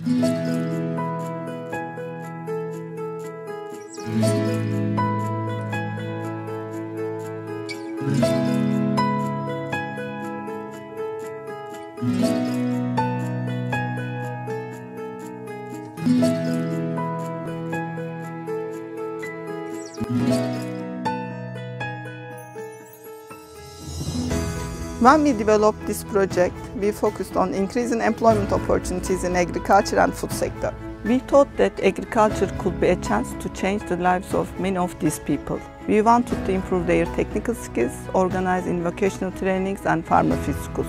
When we developed this project, we focused on increasing employment opportunities in agriculture and food sector. We thought that agriculture could be a chance to change the lives of many of these people. We wanted to improve their technical skills, organize in vocational trainings and farmer field schools.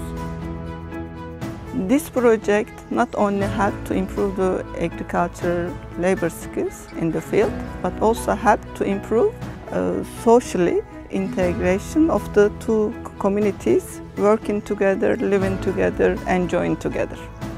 This project not only helped to improve the agricultural labor skills in the field, but also helped to improve socially integration of the two communities, working together, living together, enjoying together.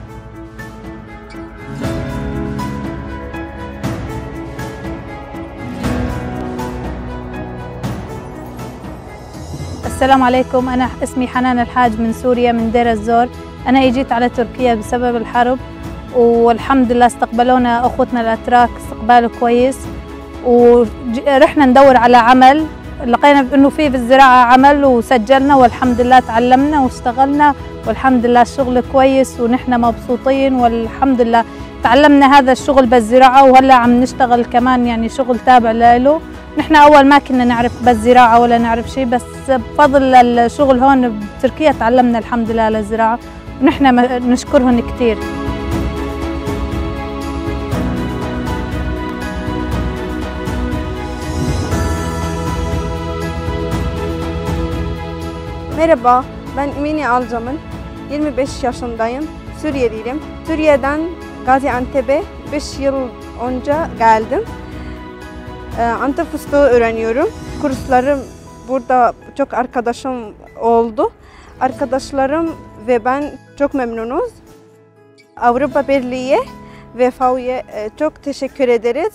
السلام عليكم. أنا اسمي حنان الحاج من سوريا من دير الزور. أنا اجيت على تركيا بسبب الحرب، والحمد لله استقبلونا أخوتنا الأتراك استقبال كويس، ورحنا ندور على عمل، لقينا إنه في الزراعة عمل وسجلنا والحمد لله تعلمنا واشتغلنا والحمد لله الشغل كويس ونحن مبسوطين والحمد لله تعلمنا هذا الشغل بالزراعة، وهلا عم نشتغل كمان يعني شغل تابع له. نحن أول ما كنا نعرف بالزراعة ولا نعرف شيء، بس بفضل الشغل هون بتركيا تعلمنا الحمد لله للزراعة ونحن نشكرهم كثير. Merhaba, ben Emine Alcam'ın, 25 yaşındayım, Suriyeliyim. Suriye'den Gaziantep'e 5 yıl önce geldim. Antep fıstığı öğreniyorum. Kurslarım burada çok arkadaşım oldu. Arkadaşlarım ve ben çok memnunuz. Avrupa Birliği ve FAO'ya çok teşekkür ederiz.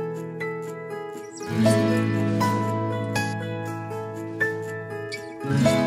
Thank you.